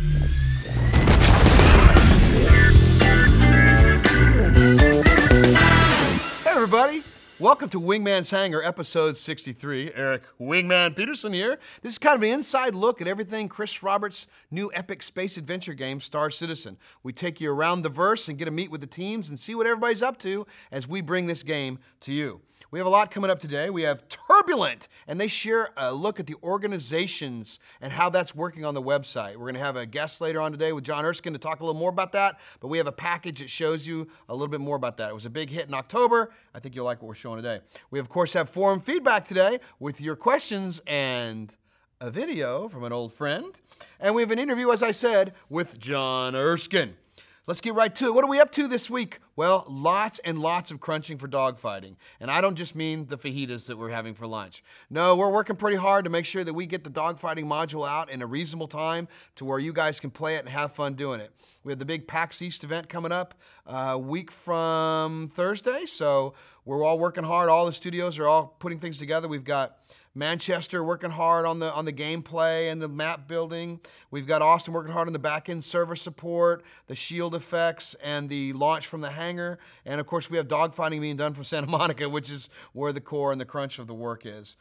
Hey everybody, welcome to Wingman's Hangar, episode 63. Eric Wingman Peterson here. This is kind of an inside look at everything Chris Roberts' new epic space adventure game, Star Citizen. We take you around the verse and get to meet with the teams and see what everybody's up to as we bring this game to you. We have a lot coming up today. We have Turbulent, and they share a look at the organizations and how that's working on the website. We're going to have a guest later on today with John Erskine to talk a little more about that, but we have a package that shows you a little bit more about that. It was a big hit in October. I think you'll like what we're showing today. We, of course, have forum feedback today with your questions and a video from an old friend. And we have an interview, as I said, with John Erskine. Let's get right to it. What are we up to this week? Well, lots and lots of crunching for dogfighting. And I don't just mean the fajitas that we're having for lunch. No, we're working pretty hard to make sure that we get the dogfighting module out in a reasonable time to where you guys can play it and have fun doing it. We have the big PAX East event coming up a week from Thursday. So we're all working hard. All the studios are all putting things together. We've got Manchester working hard on the gameplay and the map building. We've got Austin working hard on the back-end server support, the shield effects, and the launch from the hangar. And of course, we have dogfighting being done from Santa Monica, which is where the core and the crunch of the work is.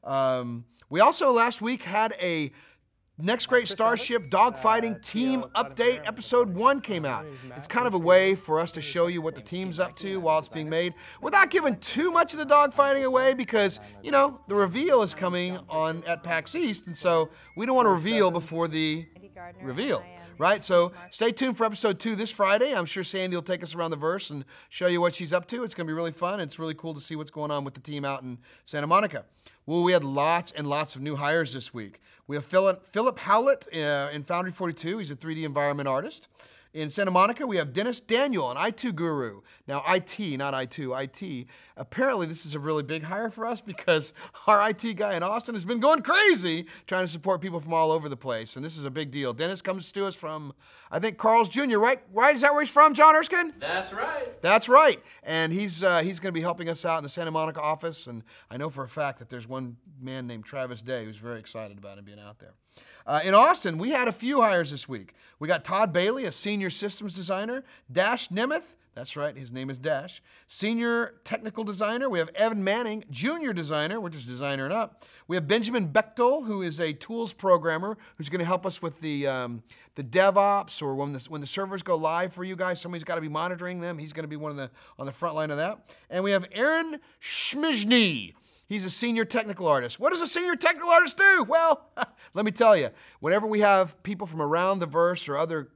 We also last week had a Next Great Starship Dogfighting Team Update. Episode 1 came out. It's kind of a way for us to show you what the team's up to while it's being made without giving too much of the dogfighting away because, you know, the reveal is coming on at PAX East, and so we don't want to reveal before the reveal, right? So stay tuned for episode 2 this Friday. I'm sure Sandi will take us around the verse and show you what she's up to. It's going to be really fun. It's really cool to see what's going on with the team out in Santa Monica. Well, we had lots and lots of new hires this week. We have Philip Howlett in Foundry 42. He's a 3D environment artist. In Santa Monica, we have Dennis Daniel, an I2 guru. Now, IT, not I2, IT. Apparently, this is a really big hire for us because our IT guy in Austin has been going crazy trying to support people from all over the place, and this is a big deal. Dennis comes to us from, I think, Carl's Jr., right? Is that where he's from, John Erskine? That's right. That's right. And he's going to be helping us out in the Santa Monica office, and I know for a fact that there's one man named Travis Day who's very excited about him being out there. In Austin, we had a few hires this week. We got Todd Bailey, a senior systems designer. Dash Nemeth, that's right, his name is Dash, senior technical designer. We have Evan Manning, junior designer, we're just designer and up. We have Benjamin Bechtel, who is a tools programmer, who's going to help us with the DevOps, or when the servers go live for you guys, somebody's got to be monitoring them. He's going to be on the front line of that. And we have Aaron Schmizny. He's a senior technical artist. What does a senior technical artist do? Well, let me tell you, whenever we have people from around the verse or other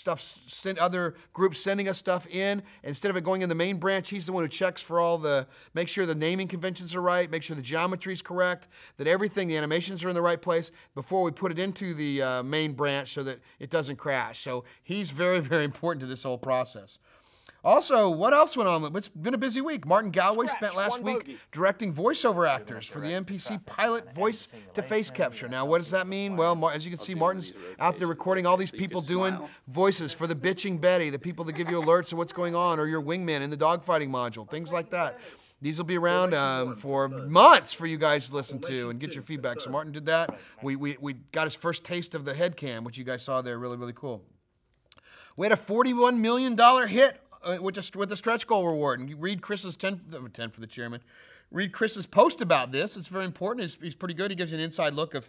other groups sending us stuff in, instead of it going in the main branch, he's the one who checks for make sure the naming conventions are right, make sure the geometry is correct, that everything, the animations are in the right place before we put it into the main branch so that it doesn't crash. So he's very, very important to this whole process. Also, what else went on? It's been a busy week. Martin Galway spent last week directing voiceover actors for the NPC pilot voice-to-face capture. Now, what does that mean? Well, as you can see, Martin's out there recording all these people doing voices for the bitching Betty, the people that give you alerts of what's going on, or your wingman in the dogfighting module, things like that. These will be around for months for you guys to listen to and get your feedback. So Martin did that. We got his first taste of the head cam, which you guys saw there. Really, really cool. We had a $41 million hit with the stretch goal reward. And you read Chris's 10 for the chairman. Read Chris's post about this. It's very important. He's pretty good. He gives you an inside look of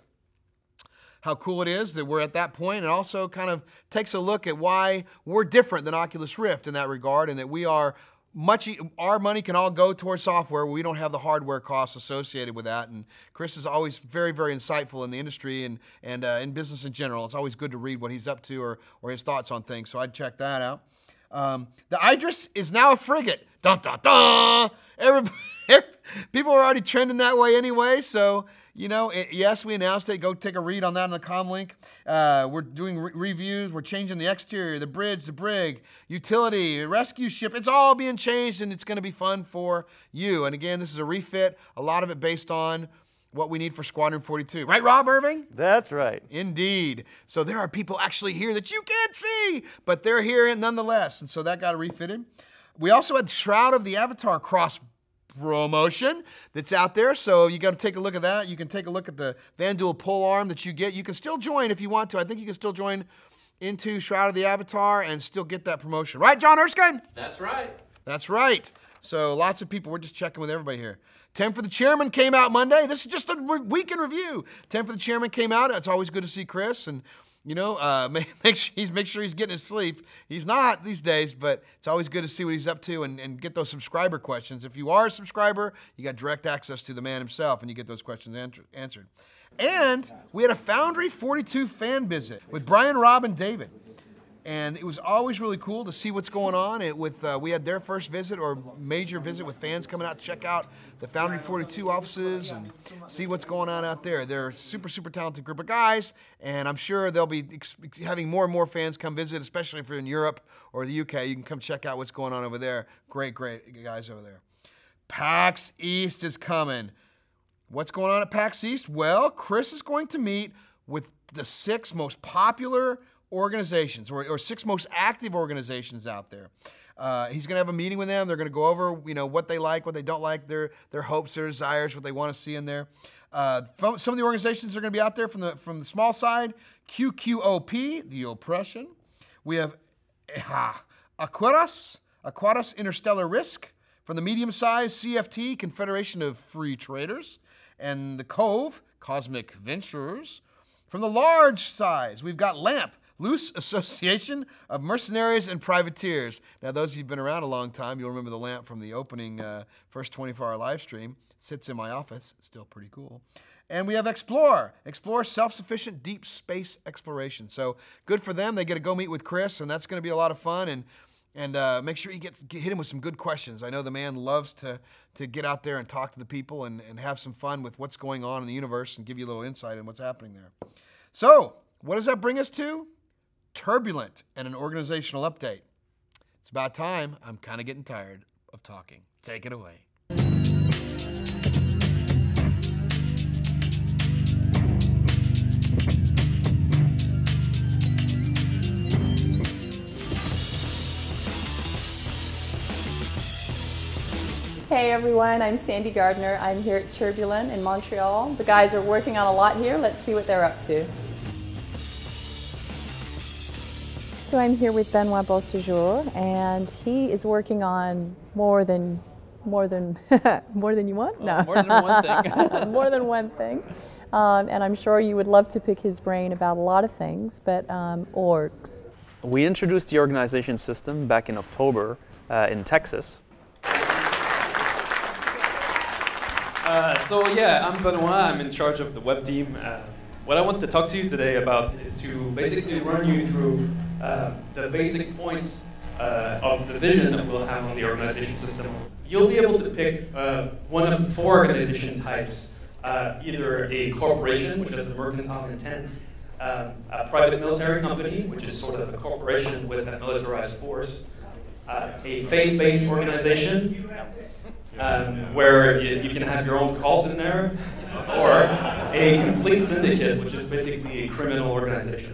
how cool it is that we're at that point, and also kind of takes a look at why we're different than Oculus Rift in that regard, and that we are our money can all go towards software. We don't have the hardware costs associated with that. And Chris is always very, very insightful in the industry and in business in general. It's always good to read what he's up to or his thoughts on things. So I'd check that out. The Idris is now a frigate. Dun, dun, dun. People are already trending that way anyway, so, you know, yes, we announced it. Go take a read on that on the comm link. We're doing reviews. We're changing the exterior, the bridge, the brig, utility, rescue ship. It's all being changed, and it's going to be fun for you. And again, this is a refit, a lot of it based on what we need for Squadron 42. Right, Rob Irving? That's right. Indeed. So there are people actually here that you can't see, but they're here nonetheless, and so that got refitted. We also had Shroud of the Avatar cross promotion that's out there, so you got to take a look at that. You can take a look at the Vanduul pole arm that you get. You can still join if you want to. I think you can still join into Shroud of the Avatar and still get that promotion. Right, John Erskine? That's right. That's right. So lots of people. We're just checking with everybody here. 10 for the Chairman came out Monday. This is just a week in review. 10 for the Chairman came out. It's always good to see Chris. And, you know, make sure he's getting his sleep. He's not these days, but it's always good to see what he's up to and get those subscriber questions. If you are a subscriber, you got direct access to the man himself, and you get those questions answered. And we had a Foundry 42 fan visit with Brian, Rob, and David. And it was always really cool to see what's going on. We had their first visit or major visit with fans coming out to check out the Foundry 42 offices and see what's going on out there. They're a super, super talented group of guys, and I'm sure they'll be having more and more fans come visit, especially if you're in Europe or the UK. You can come check out what's going on over there. Great, great guys over there. PAX East is coming. What's going on at PAX East? Well, Chris is going to meet with the 6 most popular organizations or 6 most active organizations out there. He's going to have a meeting with them. They're going to go over, you know, what they like, what they don't like, their hopes, their desires, what they want to see in there. Some of the organizations that are going to be out there from the small side: QQOP, the Oppression. We have Aquatus Interstellar Risk. From the medium size, CFT, Confederation of Free Traders, and the Cove, Cosmic Ventures. From the large size, we've got LAMP, Loose Association of Mercenaries and Privateers. Now, those of you who've been around a long time, you'll remember the LAMP from the opening first 24-hour live stream. Sits in my office. It's still pretty cool. And we have Explore, self-sufficient deep space exploration. So good for them. They get to go meet with Chris, and that's going to be a lot of fun. And make sure you hit him with some good questions. I know the man loves to get out there and talk to the people and have some fun with what's going on in the universe and give you a little insight on what's happening there. So, what does that bring us to? Turbulent and an organizational update. It's about time. I'm kind of getting tired of talking. Take it away. Hey everyone, I'm Sandi Gardiner. I'm here at Turbulent in Montreal. The guys are working on a lot here. Let's see what they're up to. So I'm here with Benoit Beausejour, and he is working on more than you want? No. More than one thing. More than one thing. And I'm sure you would love to pick his brain about a lot of things, but orgs. We introduced the organization system back in October in Texas. So yeah, I'm Benoit. I'm in charge of the web team. What I want to talk to you today about is to basically run you through the basic points of the vision that we'll have on the organization system. You'll be able to pick one of 4 organization types, either a corporation, which has a mercantile intent, a private military company, which is sort of a corporation with a militarized force, a faith-based organization, where you can have your own cult in there, or a complete syndicate, which is basically a criminal organization.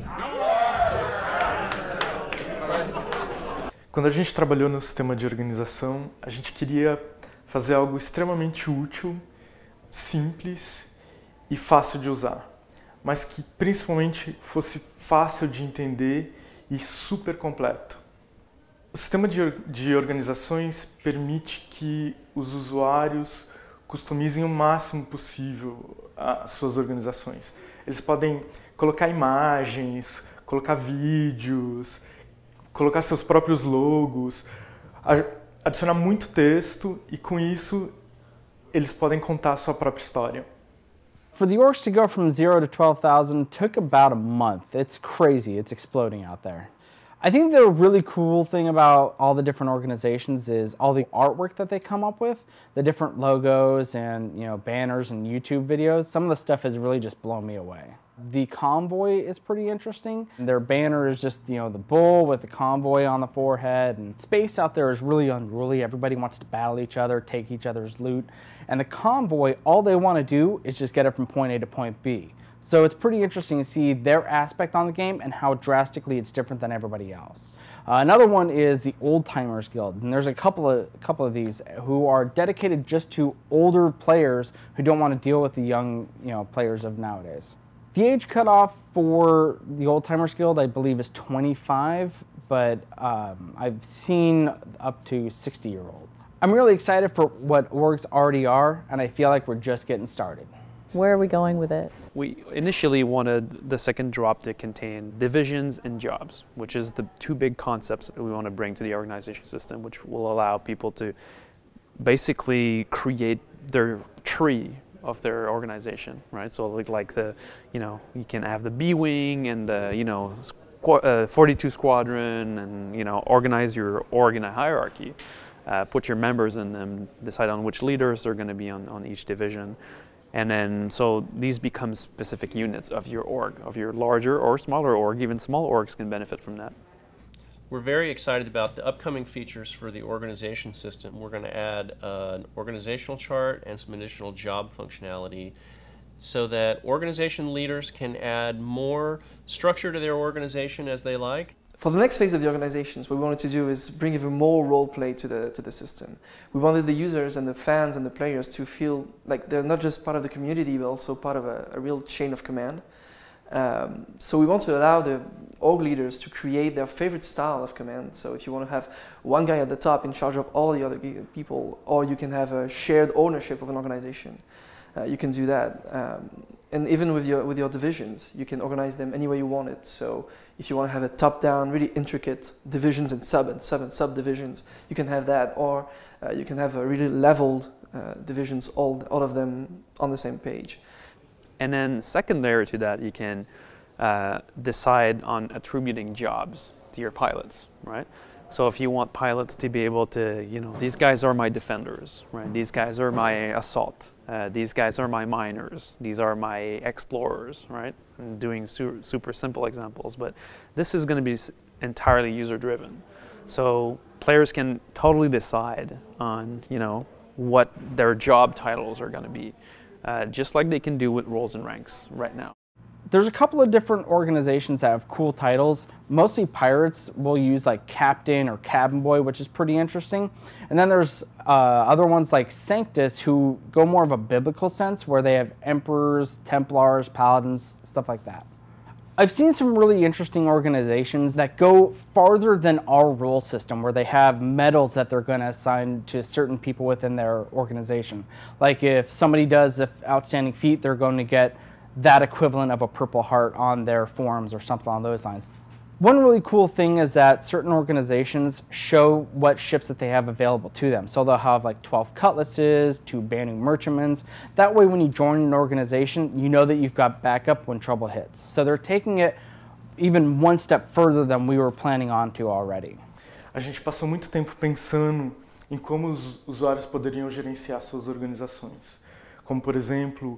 Quando a gente trabalhou no sistema de organização, a gente queria fazer algo extremamente útil, simples e fácil de usar, mas que principalmente fosse fácil de entender e super completo. O sistema de organizações permite que os usuários customizem o máximo possível as suas organizações. Eles podem colocar imagens, colocar vídeos, colocar seus próprios logos, adicionar muito texto e com isso eles podem contar a sua própria história. For the orgs to go from 0 to 12,000 took about a month. It's crazy. It's exploding out there. I think the really cool thing about all the different organizations is all the artwork that they come up with, the different logos and banners and YouTube videos. Some of the stuff has really just blown me away. The convoy is pretty interesting. Their banner is just the bull with the convoy on the forehead, and space out there is really unruly. Everybody wants to battle each other, take each other's loot, and the convoy, all they want to do is just get it from point A to point B. So it's pretty interesting to see their aspect on the game and how drastically it's different than everybody else. Another one is the Old Timers Guild, and there's a couple of these who are dedicated just to older players who don't want to deal with the young players of nowadays. The age cutoff for the Old Timers Guild, I believe, is 25, but I've seen up to 60-year-olds. I'm really excited for what orgs already are, and I feel like we're just getting started. Where are we going with it? We initially wanted the second drop to contain divisions and jobs, which is the two big concepts that we want to bring to the organization system, which will allow people to basically create their tree of their organization, right? So like the, you can have the B wing and the, 42 squadron, and organize your org in a hierarchy, put your members in them, decide on which leaders are going to be on each division, and then so these become specific units of your org, of your larger or smaller org. Even small orgs can benefit from that. We're very excited about the upcoming features for the organization system. We're going to add an organizational chart and some additional job functionality so that organization leaders can add more structure to their organization as they like. For the next phase of the organizations, what we wanted to do is bring even more role play to the system. We wanted the users and the fans and the players to feel like they're not just part of the community, but also part of a real chain of command. So we want to allow the org leaders to create their favorite style of command. So if you want to have one guy at the top in charge of all the other people, or you can have a shared ownership of an organization, you can do that. And even with your divisions, you can organize them any way you want it. So if you want to have a top-down, really intricate divisions and sub-divisions, you can have that. Or you can have a really leveled divisions, all of them on the same page. And then secondary to that, you can decide on attributing jobs to your pilots, right? So if you want pilots to be able to, these guys are my defenders, right? These guys are my assault. These guys are my miners. These are my explorers, right? I'm doing super simple examples, but this is going to be entirely user-driven. So players can totally decide on, what their job titles are going to be. Just like they can do with roles and ranks right now. There's a couple of different organizations that have cool titles. Mostly pirates will use like captain or cabin boy, which is pretty interesting. And then there's other ones like Sanctus who go more of a biblical sense, where they have emperors, templars, paladins, stuff like that. I've seen some really interesting organizations that go farther than our role system, where they have medals that they're going to assign to certain people within their organization. Like if somebody does an outstanding feat, they're going to get that equivalent of a Purple Heart on their forums or something along those lines. One really cool thing is that certain organizations show what ships that they have available to them. So they'll have like 12 cutlasses, 2 Banu merchantmans. That way when you join an organization, you know that you've got backup when trouble hits. So they're taking it even one step further than we were planning on to already. A gente passou muito tempo pensando em como os usuários poderiam gerenciar suas organizações. Como, por exemplo,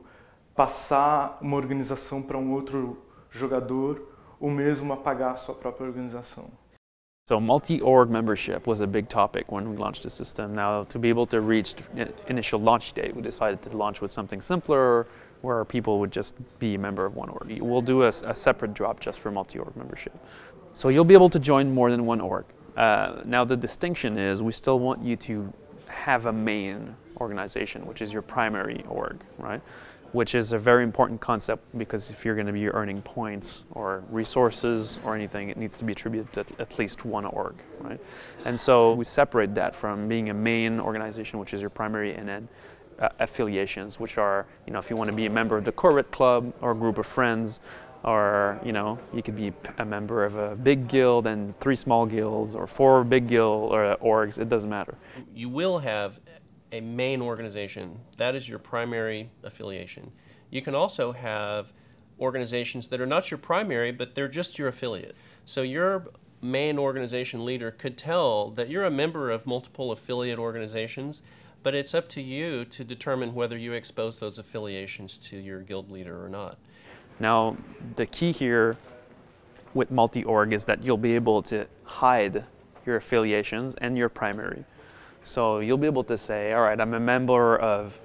passar uma organização para outro jogador, ou mesmo apagar a sua própria organização. So multi-org membership was a big topic when we launched the system. Now, to be able to reach initial launch date, we decided to launch with something simpler, where people would just be a member of one org. We'll do a separate drop just for multi-org membership. So you'll be able to join more than one org. Now the distinction is we still want you to have a main organization, which is your primary org, right? Which is a very important concept, because if you're going to be earning points or resources or anything, it needs to be attributed to at least one org, right? And so we separate that from being a main organization, which is your primary, and then affiliations, which are, if you want to be a member of the Corvette Club or a group of friends, or, you could be a member of a big guild and 3 small guilds, or 4 big guild or orgs, it doesn't matter. You will have a main organization. That is your primary affiliation. You can also have organizations that are not your primary, but they're just your affiliate. So your main organization leader could tell that you're a member of multiple affiliate organizations, but it's up to you to determine whether you expose those affiliations to your guild leader or not. Now, the key here with multi-org is that you'll be able to hide your affiliations and your primary. So you'll be able to say, all right, I'm a member of,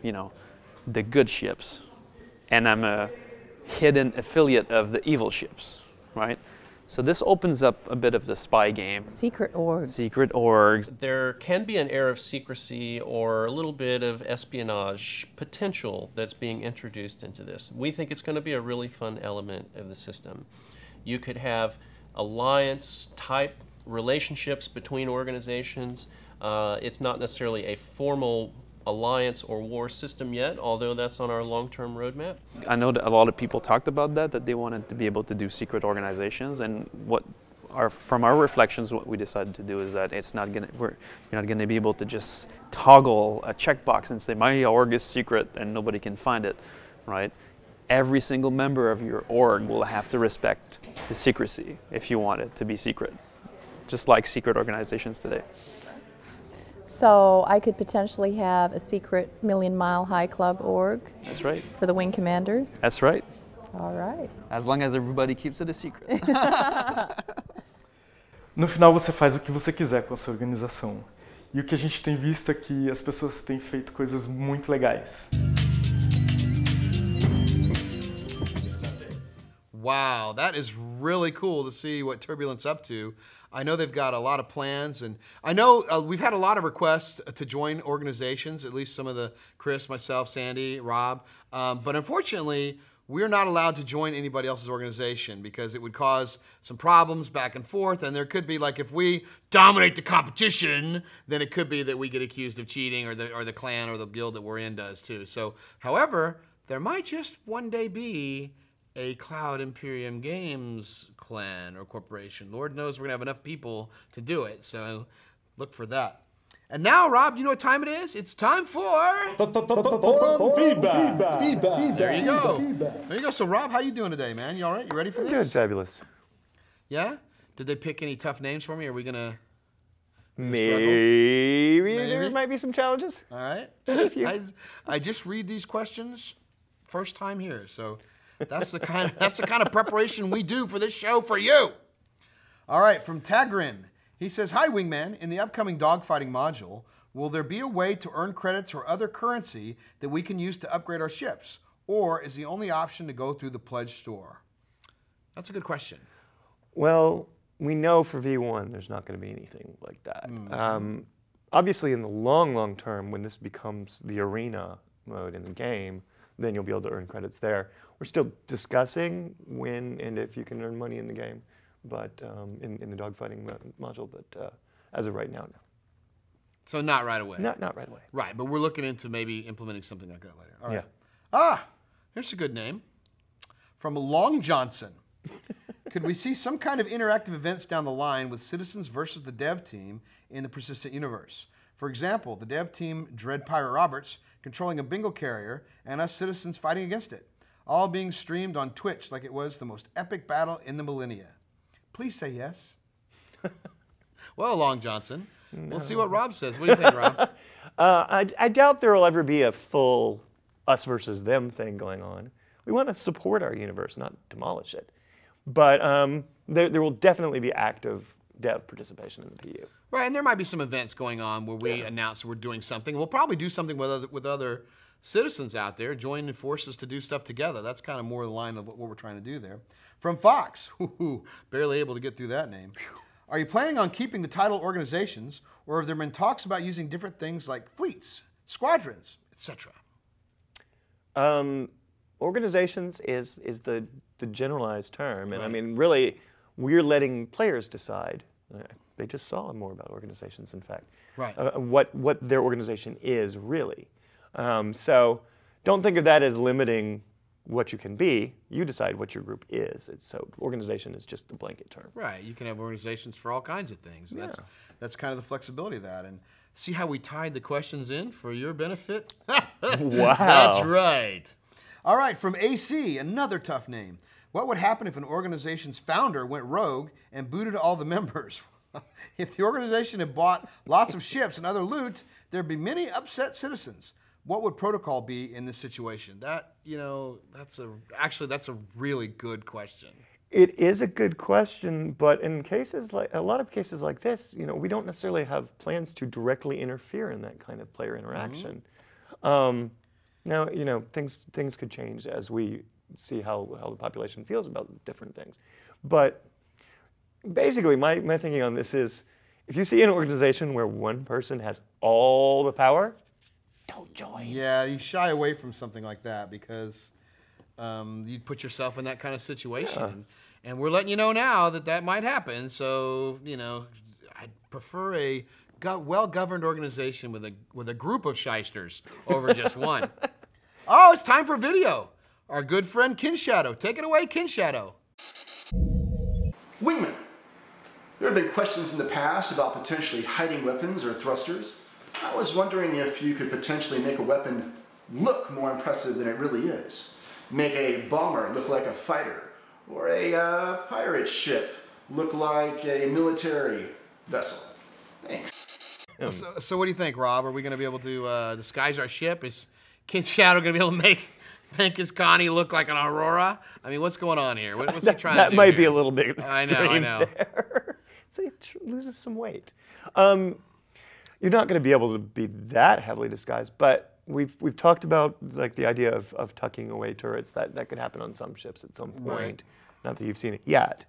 the good ships, and I'm a hidden affiliate of the evil ships, right? So this opens up a bit of the spy game. Secret orgs. Secret orgs. There can be an air of secrecy or a little bit of espionage potential that's being introduced into this. We think it's going to be a really fun element of the system. You could have alliance-type relationships between organizations. It's not necessarily a formal alliance or war system yet, although that's on our long-term roadmap. I know that a lot of people talked about that they wanted to be able to do secret organizations, and from our reflections, what we decided to do is that you're not gonna be able to just toggle a checkbox and say my org is secret and nobody can find it, right? Every single member of your org will have to respect the secrecy if you want it to be secret, just like secret organizations today. So I could potentially have a secret Million Mile High Club org. That's right. For the Wing Commanders. That's right. All right. As long as everybody keeps it a secret. No final você faz o que você quiser com a sua organização. E o que a gente tem visto é que as pessoas têm feito coisas muito legais. Wow, that is really cool to see what Turbulent's up to. I know they've got a lot of plans, and I know we've had a lot of requests to join organizations, at least some of the Chris, myself, Sandi, Rob, but unfortunately, we're not allowed to join anybody else's organization because it would cause some problems back and forth, and there could be, like, if we dominate the competition, then it could be that we get accused of cheating, or the clan or the guild that we're in does too. So, however, there might just one day be a Cloud Imperium Games clan or corporation. Lord knows we're gonna have enough people to do it, so look for that. And now, Rob, you know what time it is? It's time for feedback. There you go. There you go. So, Rob, how you doing today, man? You all right? You ready for this? Good, fabulous. Yeah? Did they pick any tough names for me? Are we gonna Maybe there might be some challenges. All right. I just read these questions first time here, so that's the kind of preparation we do for this show for you. All right, from Tagrin. He says, "Hi, Wingman. In the upcoming dogfighting module, will there be a way to earn credits or other currency that we can use to upgrade our ships? Or is the only option to go through the pledge store?" That's a good question. Well, we know for V1 there's not going to be anything like that. Obviously, in the long term, when this becomes the arena mode in the game, then you'll be able to earn credits there. We're still discussing when and if you can earn money in the game, but in the dogfighting module. But as of right now, no. So not right away. Not right away. Right, but we're looking into maybe implementing something like that later. All right. Yeah. Ah, here's a good name. From Long Johnson. Could we see some kind of interactive events down the line with citizens versus the dev team in the persistent universe? For example, the dev team Dread Pirate Roberts controlling a bingo carrier and us citizens fighting against it, all being streamed on Twitch like it was the most epic battle in the millennia. Please say yes. Well, Long Johnson, we'll see what Rob says. What do you think, Rob? I doubt there will ever be a full us versus them thing going on. We want to support our universe, not demolish it. But there will definitely be active dev participation in the PU. Right, and there might be some events going on where we announce we're doing something. We'll probably do something with other citizens out there, joining forces to do stuff together. That's kind of more the line of what we're trying to do there. From Fox, barely able to get through that name. Are you planning on keeping the title organizations, or have there been talks about using different things like fleets, squadrons, etc.? Organizations is the generalized term, and I mean, really, we're letting players decide. They just saw more about organizations, in fact. Right. What their organization is, really. So don't think of that as limiting what you can be. You decide what your group is. So organization is just the blanket term. Right. You can have organizations for all kinds of things. Yeah. That's kind of the flexibility of that. And see how we tied the questions in for your benefit? Wow. That's right. All right, from AC, another tough name. What would happen if an organization's founder went rogue and booted all the members? If the organization had bought lots of ships and other loot, there'd be many upset citizens. What would protocol be in this situation? That, that's a really good question. It is a good question, but in cases like a lot of cases like this, we don't necessarily have plans to directly interfere in that kind of player interaction. Now, things could change as we see how the population feels about different things. But basically, my thinking on this is, if you see an organization where one person has all the power, don't join. Yeah, you shy away from something like that because you'd put yourself in that kind of situation. Yeah. And we're letting you know now that that might happen. So, you know, I'd prefer a well-governed organization with a group of shysters over just one. Oh, it's time for video. Our good friend Kinshadow. Take it away, Kinshadow. Wingman. There have been questions in the past about potentially hiding weapons or thrusters. I was wondering if you could potentially make a weapon look more impressive than it really is. Make a bomber look like a fighter, or a pirate ship look like a military vessel. Thanks. So what do you think, Rob? Are we going to be able to disguise our ship? Is Kinshadow going to be able to make his Connie look like an Aurora? I mean, what's going on here? What's he trying to do? That might be here? a little bit extreme. I know. There. So it loses some weight. You're not going to be able to be that heavily disguised, but we've talked about like the idea of tucking away turrets. That could happen on some ships at some point. Right. Not that you've seen it yet.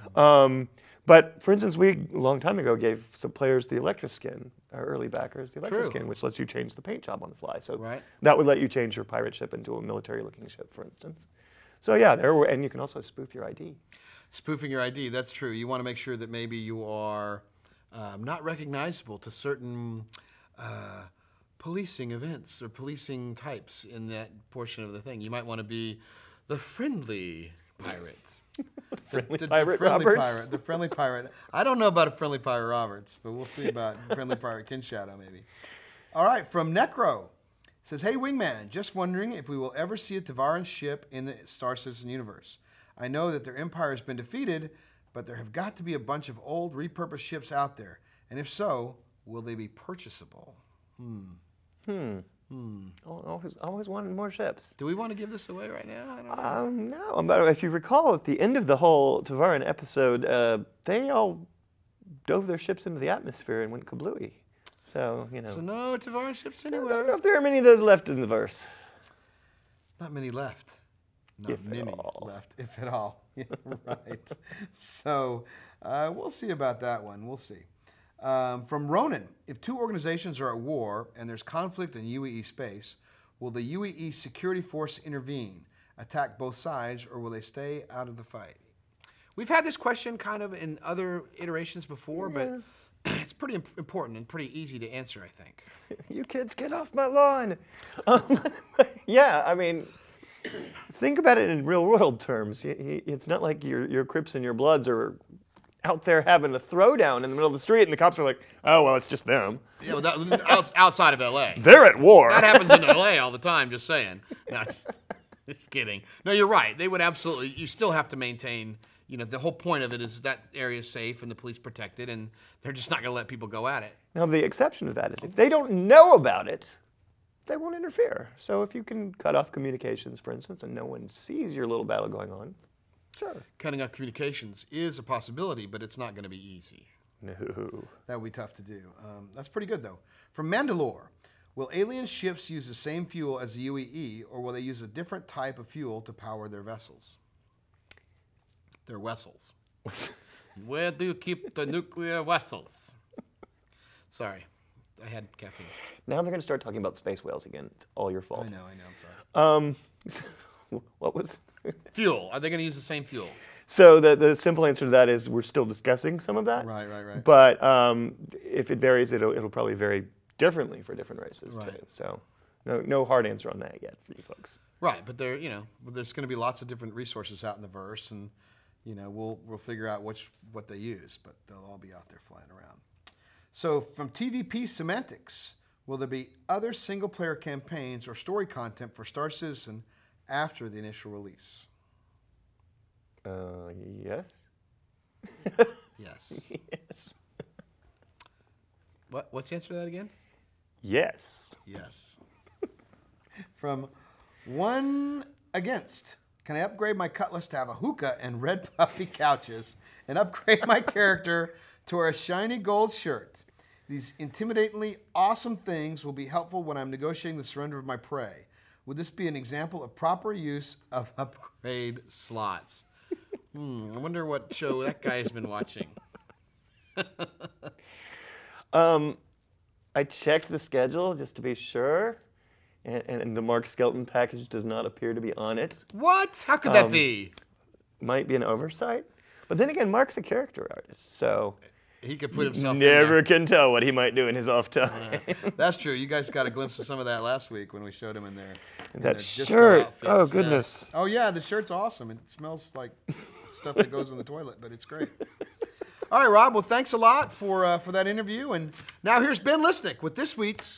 But for instance, we a long time ago gave some players the Electra skin, our early backers, the Electra skin, which lets you change the paint job on the fly. So that would let you change your pirate ship into a military-looking ship, for instance. So yeah, and you can also spoof your ID. Spoofing your ID, that's true. You want to make sure that maybe you are not recognizable to certain policing events or policing types in that portion of the thing. You might want to be the friendly pirate. The friendly Roberts. The friendly pirate. I don't know about a friendly pirate Roberts, but we'll see about friendly pirate Kinshadow maybe. All right, from Necro. It says, hey Wingman, just wondering if we will ever see a Tavaran ship in the Star Citizen universe. I know that their empire has been defeated, but there have got to be a bunch of old repurposed ships out there. And if so, will they be purchasable? Always wanted more ships. Do we want to give this away right now? I don't know. No, but if you recall, at the end of the whole Tavaran episode, they all dove their ships into the atmosphere and went kablooey. So, you know. So no Tavaran ships anywhere. I don't know if there are many of those left in the verse. Not many left. Not many left, if at all. Yeah, right. So we'll see about that one. We'll see. From Ronan, if two organizations are at war and there's conflict in UEE space, will the UEE security force intervene, attack both sides, or will they stay out of the fight? We've had this question kind of in other iterations before, but it's pretty important and pretty easy to answer, I think. You kids, get off my lawn. Yeah, I mean, think about it in real world terms. It's not like your Crips and your Bloods are out there having a throwdown in the middle of the street, and the cops are like, "Oh well, it's just them." Yeah, well, outside of LA, they're at war. That happens in LA all the time. Just saying. No, just kidding. No, you're right. They would absolutely. You still have to maintain. You know, the whole point of it is that area is safe and the police protected, and they're just not going to let people go at it. Now, the exception to that is if they don't know about it, they won't interfere. So if you can cut off communications, for instance, and no one sees your little battle going on, sure. Cutting off communications is a possibility, but it's not going to be easy. No. That would be tough to do. That's pretty good, though. From Mandalore, will alien ships use the same fuel as the UEE, or will they use a different type of fuel to power their vessels? Their vessels. Where do you keep the nuclear vessels? Sorry, I had caffeine. Now they're going to start talking about space whales again. It's all your fault. I know, I'm sorry. What was... Fuel. Are they going to use the same fuel? So the simple answer to that is we're still discussing some of that. Right. But if it varies, it'll probably vary differently for different races too. So no hard answer on that yet for you folks. Right, but there's going to be lots of different resources out in the verse, and we'll figure out what they use, but they'll all be out there flying around. So from TVP Semantics, will there be other single-player campaigns or story content for Star Citizen after the initial release? Yes. Yes. Yes. What's the answer to that again? Yes. Yes. From One Against, can I upgrade my Cutlass to have a hookah and red puffy couches and upgrade my character to wear a shiny gold shirt? These intimidatingly awesome things will be helpful when I'm negotiating the surrender of my prey. Would this be an example of proper use of upgrade slots? I wonder what show that guy's been watching. I checked the schedule just to be sure, and the Mark Skelton package does not appear to be on it. What? How could that be? Might be an oversight. But then again, Mark's a character artist, so he could put himself never can tell what he might do in his off time. That's true. You guys got a glimpse of some of that last week when we showed him in there. That shirt. Oh, goodness. Yeah. Oh, yeah, the shirt's awesome. It smells like stuff that goes in the toilet, but it's great. All right, Rob. Well, thanks a lot for that interview. And now here's Ben Lesnick with this week's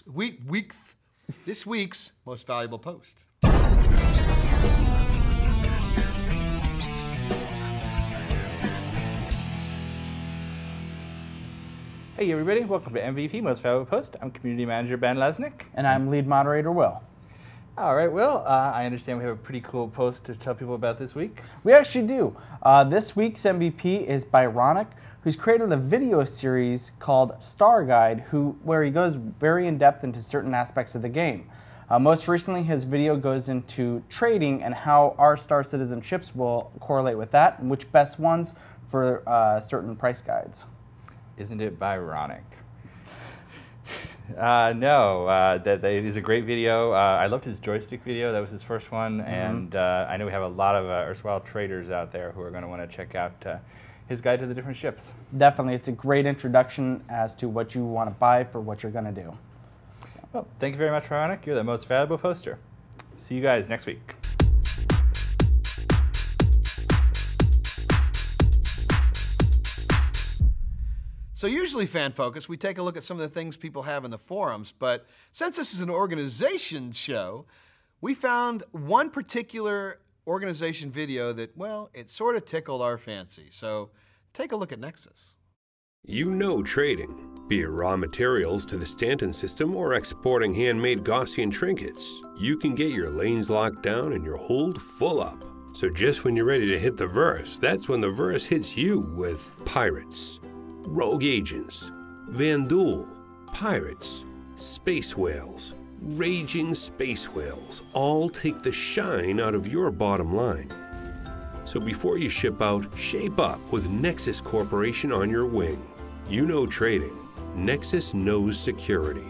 most valuable post. Hey everybody, welcome to MVP Most Valuable Post. I'm Community Manager Ben Lesnick. And I'm Lead Moderator Will. All right, Will, I understand we have a pretty cool post to tell people about this week. We actually do. This week's MVP is Byronyk, who's created a video series called Star Guide, where he goes very in-depth into certain aspects of the game. Most recently, his video goes into trading and how our Star Citizen ships will correlate with that, and which best ones for certain price guides. Isn't it Byronyk? No, that is a great video. I loved his joystick video. That was his first one, and I know we have a lot of erstwhile traders out there who are going to want to check out his guide to the different ships. Definitely, it's a great introduction as to what you want to buy for what you're going to do. Well, thank you very much, Byronyk. You're the most valuable poster. See you guys next week. So usually, Fan Focus, we take a look at some of the things people have in the forums, but since this is an organization show, we found one particular organization video that, well, it sort of tickled our fancy. So take a look at Nexus. You know trading, be it raw materials to the Stanton system or exporting handmade Gaussian trinkets. You can get your lanes locked down and your hold full up. So just when you're ready to hit the verse, that's when the verse hits you with pirates, rogue agents, Vandul, pirates, space whales, raging space whales, all take the shine out of your bottom line. So before you ship out, shape up with Nexus Corporation on your wing. You know trading. Nexus knows security.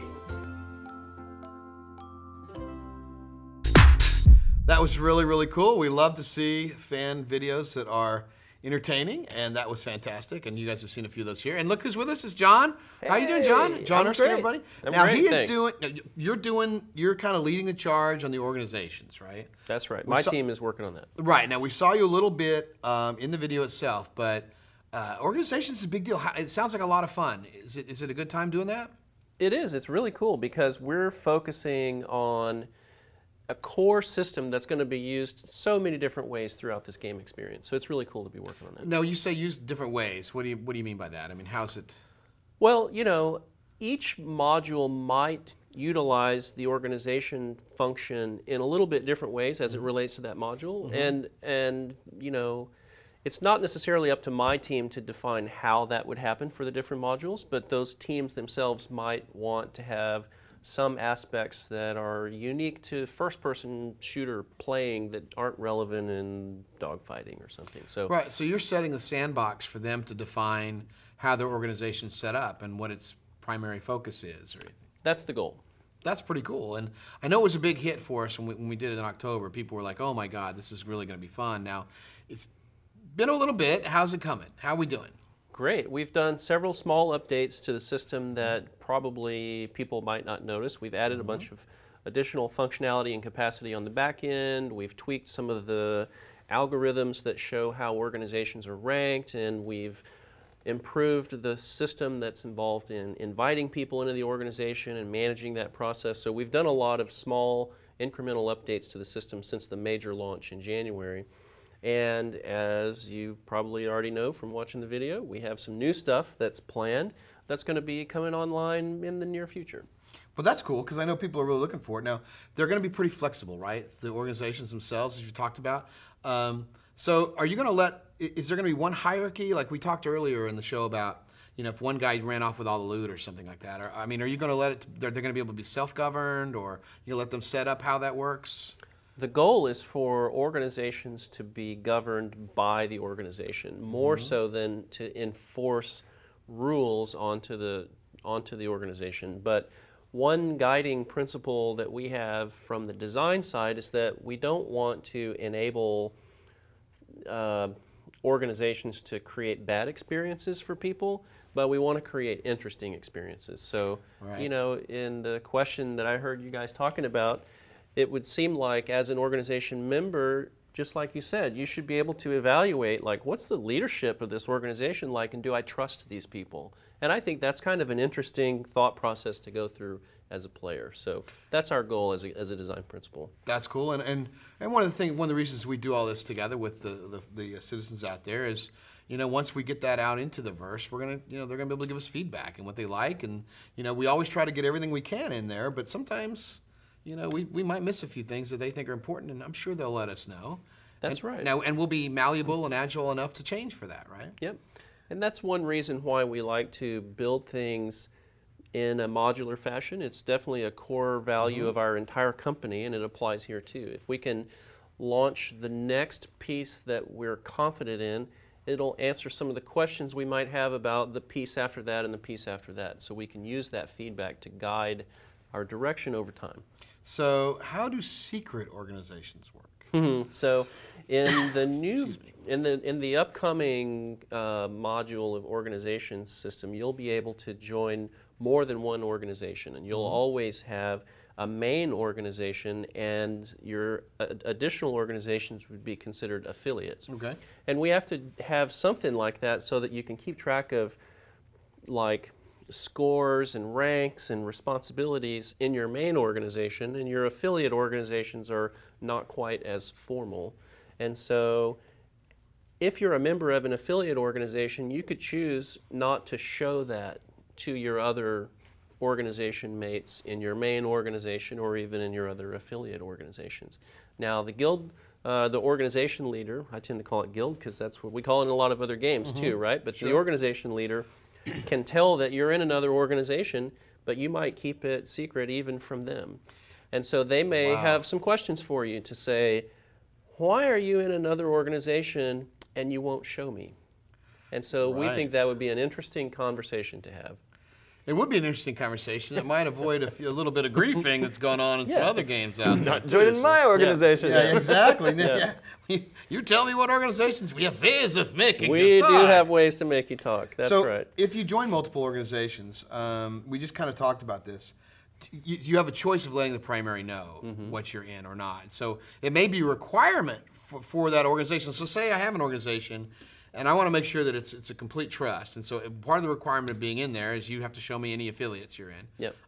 That was really, really cool. We love to see fan videos that are entertaining, and that was fantastic. And you guys have seen a few of those here. And look who's with us is John. Hey, how you doing, John? John Erskine, everybody. Now great, he is thanks. you're kind of leading the charge on the organizations, right? That's right. My team is working on that. Right. Now we saw you a little bit in the video itself, but organizations is a big deal. It sounds like a lot of fun. Is it a good time doing that? It is. It's really cool because we're focusing on a core system that's going to be used so many different ways throughout this game experience. So it's really cool to be working on that. No, you say used different ways. What do you mean by that? I mean, how's it? Well, you know, each module might utilize the organization function in a little bit different ways as it relates to that module. And you know, it's not necessarily up to my team to define how that would happen for the different modules, but those teams themselves might want to have some aspects that are unique to first-person shooter playing that aren't relevant in dogfighting or something. So right, so you're setting the sandbox for them to define how their organization's set up and what its primary focus is or anything. That's the goal. That's pretty cool. And I know it was a big hit for us when we did it in October. People were like, oh my God, this is really going to be fun. Now, it's been a little bit. How's it coming? How are we doing? Great. We've done several small updates to the system that probably people might not notice. We've added a bunch of additional functionality and capacity on the back end. We've tweaked some of the algorithms that show how organizations are ranked, and we've improved the system that's involved in inviting people into the organization and managing that process. So we've done a lot of small incremental updates to the system since the major launch in January. And as you probably already know from watching the video, we have some new stuff that's planned that's going to be coming online in the near future. Well, that's cool because I know people are really looking for it. Now, they're going to be pretty flexible, right? The organizations themselves, as you talked about. So are you going to is there going to be one hierarchy? Like we talked earlier in the show about, you know, if one guy ran off with all the loot or something like that. Or, I mean, are you going to let it, they're going to be able to be self-governed, or you let them set up how that works? The goal is for organizations to be governed by the organization, more so than to enforce rules onto the organization. But one guiding principle that we have from the design side is that we don't want to enable organizations to create bad experiences for people, but we want to create interesting experiences. So, you know, in the question that I heard you guys talking about, it would seem like as an organization member, just like you said, you should be able to evaluate, like, what's the leadership of this organization like, and do I trust these people? And I think that's kind of an interesting thought process to go through as a player. So that's our goal as a design principle. That's cool. And one of the reasons we do all this together with the citizens out there is, you know, once we get that out into the verse, we're gonna, you know, they're gonna be able to give us feedback and what they like, and you know, we always try to get everything we can in there, but sometimes, you know, we might miss a few things that they think are important, and I'm sure they'll let us know. That's right. Now, and we'll be malleable and agile enough to change for that, right? Yep. And that's one reason why we like to build things in a modular fashion. It's definitely a core value of our entire company, and it applies here too. If we can launch the next piece that we're confident in, it'll answer some of the questions we might have about the piece after that and the piece after that. So we can use that feedback to guide our direction over time. So how do secret organizations work? So in the new, in the upcoming module of organization system, you'll be able to join more than one organization, and you'll always have a main organization, and your additional organizations would be considered affiliates. Okay. And we have to have something like that so that you can keep track of, like, scores and ranks and responsibilities in your main organization, and your affiliate organizations are not quite as formal. And so if you're a member of an affiliate organization, you could choose not to show that to your other organization mates in your main organization or even in your other affiliate organizations. Now the guild, the organization leader, I tend to call it guild because that's what we call it in a lot of other games too, right? But the organization leader can tell that you're in another organization, but you might keep it secret even from them. And so they may have some questions for you to say, why are you in another organization and you won't show me? And so we think that would be an interesting conversation to have. It would be an interesting conversation. It might avoid a little bit of griefing that's going on in some other games out there. Not joining my organization. Yeah, exactly. You tell me what organizations. We have ways of making We you talk. do have ways to make you talk. That's right. So if you join multiple organizations, we just kind of talked about this. You have a choice of letting the primary know what you're in or not. So it may be a requirement for that organization. So say I have an organization, and I want to make sure that it's a complete trust. And so part of the requirement of being in there is you have to show me any affiliates you're in. Yep.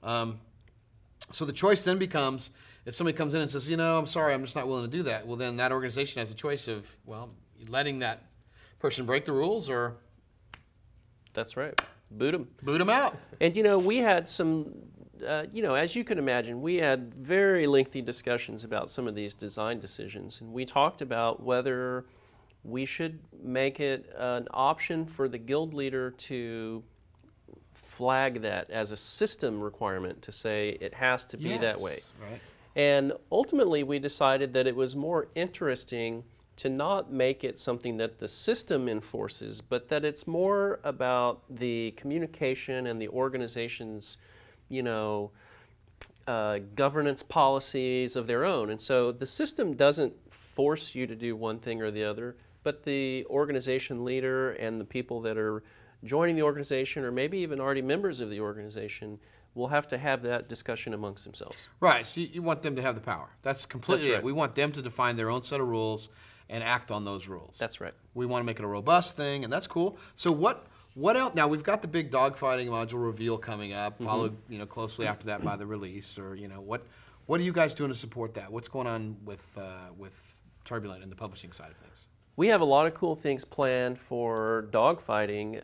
So the choice then becomes, if somebody comes in and says, you know, I'm sorry, I'm just not willing to do that, well, then that organization has a choice of, well, letting that person break the rules or... That's right. Boot them. Boot them out. And, you know, we had some... you know, as you can imagine, we had very lengthy discussions about some of these design decisions, and we talked about whether we should make it an option for the guild leader to flag that as a system requirement, to say it has to be that way. Right. And ultimately we decided that it was more interesting to not make it something that the system enforces, but that it's more about the communication and the organization's, you know, governance policies of their own. And so the system doesn't force you to do one thing or the other, but the organization leader and the people that are joining the organization, or maybe even already members of the organization, will have to have that discussion amongst themselves. Right, so you want them to have the power. That's completely That's it. We want them to define their own set of rules and act on those rules. That's right. We want to make it a robust thing, and that's cool. So what else? Now we've got the big dogfighting module reveal coming up, followed closely after that by the release. Or what are you guys doing to support that? What's going on with Turbulent and the publishing side of things? We have a lot of cool things planned for dogfighting.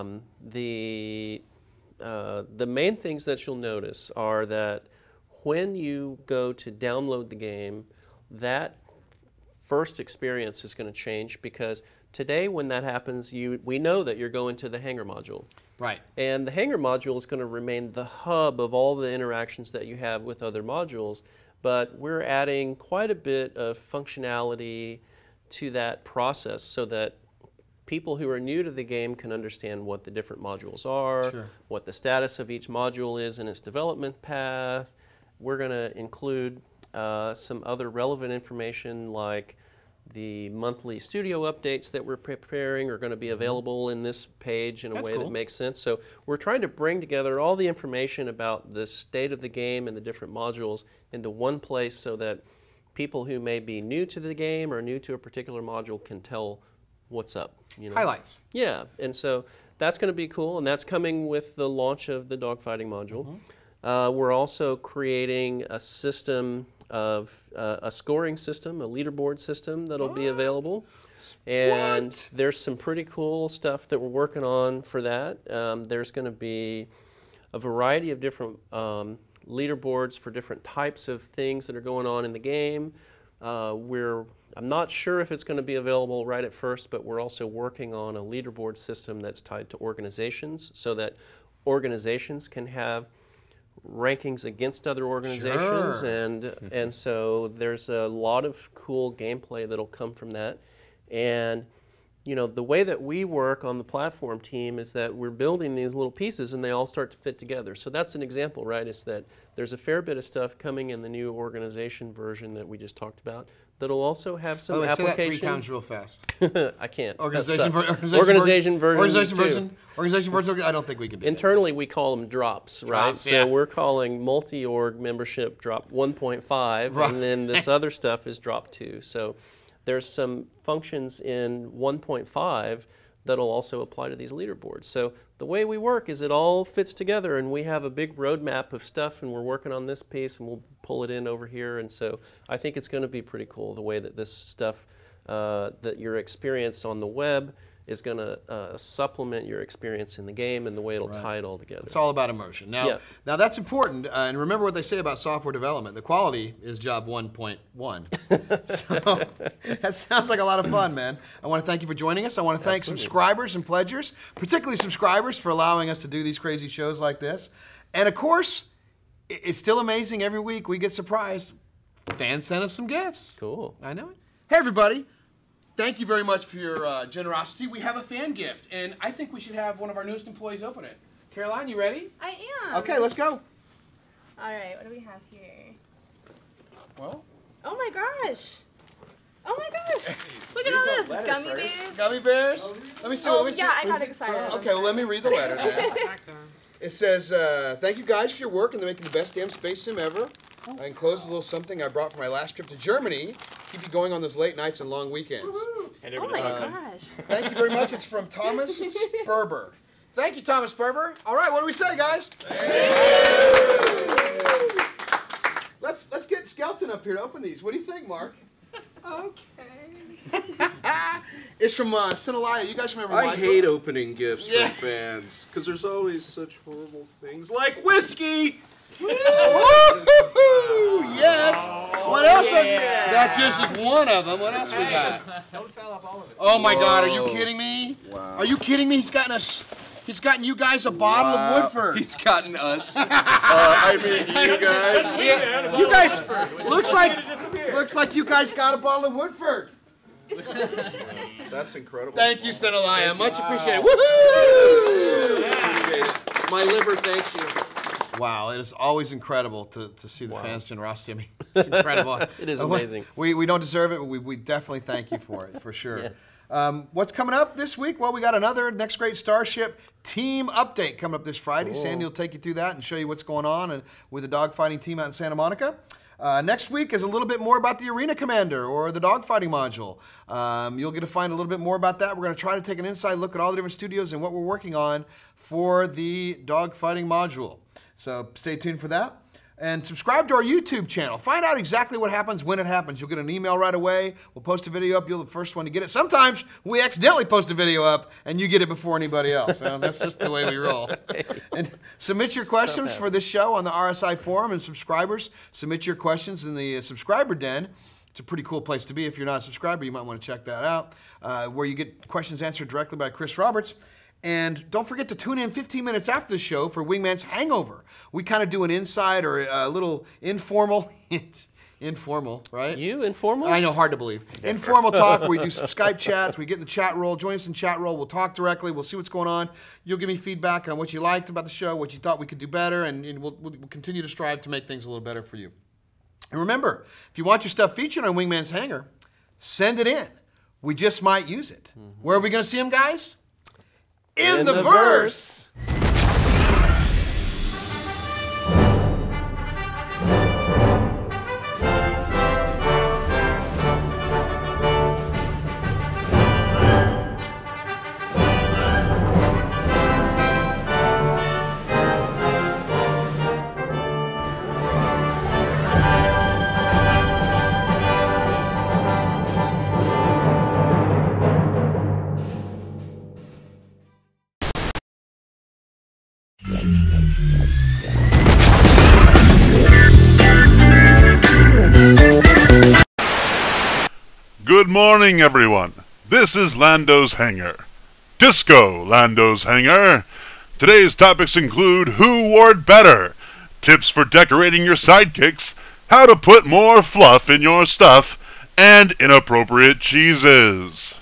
The main things that you'll notice are that when you go to download the game, that first experience is going to change, because today when that happens, we know that you're going to the Hangar module. Right. And the Hangar module is going to remain the hub of all the interactions that you have with other modules, but we're adding quite a bit of functionality to that process so that people who are new to the game can understand what the different modules are, Sure. what the status of each module is in its development path. We're going to include some other relevant information like the monthly studio updates that we're preparing are going to be available in this page in a way that makes sense. So we're trying to bring together all the information about the state of the game and the different modules into one place so that people who may be new to the game or new to a particular module can tell what's up. You know? Highlights. Yeah, and so that's going to be cool, and that's coming with the launch of the dogfighting module. We're also creating a system of a scoring system, a leaderboard system that'll be available. And there's some pretty cool stuff that we're working on for that. There's going to be a variety of different leaderboards for different types of things that are going on in the game. I'm not sure if it's going to be available right at first, but we're also working on a leaderboard system that's tied to organizations so that organizations can have rankings against other organizations, and so there's a lot of cool gameplay that'll come from that. And you know, the way that we work on the platform team is that we're building these little pieces and they all start to fit together. So that's an example, right? Is that there's a fair bit of stuff coming in the new organization version that we just talked about that'll also have some application. Say that 3 times real fast. I can't. Organization version. I don't think we can do Internally, we call them drops, right? Drops, so we're calling multi-org membership drop 1.5, and then this other stuff is drop 2. So there's some functions in 1.5 that'll also apply to these leaderboards. So the way we work is it all fits together, and we have a big roadmap of stuff, and we're working on this piece, and we'll pull it in over here. And so I think it's going to be pretty cool the way that this stuff, that your experience on the web is going to supplement your experience in the game and the way it'll tie it all together. It's all about immersion. Now, now that's important, and remember what they say about software development. The quality is job 1.1. So that sounds like a lot of fun, man. I want to thank you for joining us. I want to thank subscribers and pledgers, particularly subscribers, for allowing us to do these crazy shows like this. And of course, it's still amazing. Every week we get surprised. Fans send us some gifts. Cool. I know it. Hey, everybody. Thank you very much for your generosity. We have a fan gift, and I think we should have one of our newest employees open it. Caroline, you ready? I am. Okay, let's go. All right, what do we have here? Well. Oh my gosh. Oh my gosh. Look at all this. Gummy bears. Gummy bears? Let me see. Oh, let me see. yeah, I got excited. Okay, well, let me read the letter then. It says, thank you guys for your work in making the best damn space sim ever. I enclosed a little something I brought for my last trip to Germany. Keep you going on those late nights and long weekends. Oh my gosh. Thank you very much. It's from Thomas Sperber. Thank you, Thomas Sperber. All right, what do we say, guys? Let's get Skelton up here to open these. What do you think, Mark? Okay. It's from Sinalaya. You guys remember Michael? I hate opening gifts from fans because there's always such horrible things like whiskey. Yes. What else? That just is one of them. What else we got? Don't foul up all of it. Oh my God! Are you kidding me? Wow. Are you kidding me? He's gotten you guys a bottle of Woodford. He's gotten us. I mean, you guys. Yeah, you guys. Looks like you guys got a bottle of Woodford. That's incredible. Thank you, Sinalaya. Much appreciated. Woohoo! Appreciate it. My liver thanks you. Wow, it is always incredible to see the fans' generosity. I mean, it's incredible. It is amazing. We don't deserve it, but we definitely thank you for it, for sure. Yes. What's coming up this week? Well, we got another Next Great Starship team update coming up this Friday. Cool. Sandi will take you through that and show you what's going on with the dogfighting team out in Santa Monica. Next week is a little bit more about the Arena Commander or the dogfighting module. You'll get to find a little bit more about that. We're going to try to take an inside look at all the different studios and what we're working on for the dogfighting module. So stay tuned for that. And subscribe to our YouTube channel. Find out exactly what happens when it happens. You'll get an email right away. We'll post a video up. You're the first one to get it. Sometimes we accidentally post a video up and you get it before anybody else. Well, that's just the way we roll. And submit your questions for this show on the RSI forum, and subscribers, submit your questions in the subscriber den. It's a pretty cool place to be. If you're not a subscriber, you might want to check that out, where you get questions answered directly by Chris Roberts. And don't forget to tune in 15 minutes after the show for Wingman's Hangover. We kind of do an inside or a little informal, informal, right? You informal? I know, hard to believe. Informal talk where we do some Skype chats. We get in the chat roll. Join us in chat roll. We'll talk directly. We'll see what's going on. You'll give me feedback on what you liked about the show, what you thought we could do better, and we'll continue to strive to make things a little better for you. And remember, if you want your stuff featured on Wingman's Hangar, send it in. We just might use it. Where are we going to see them, guys? In the verse. Good morning, everyone. This is Lando's Hangar. Disco Lando's Hangar. Today's topics include who wore it better, tips for decorating your sidekicks, how to put more fluff in your stuff, and inappropriate cheeses.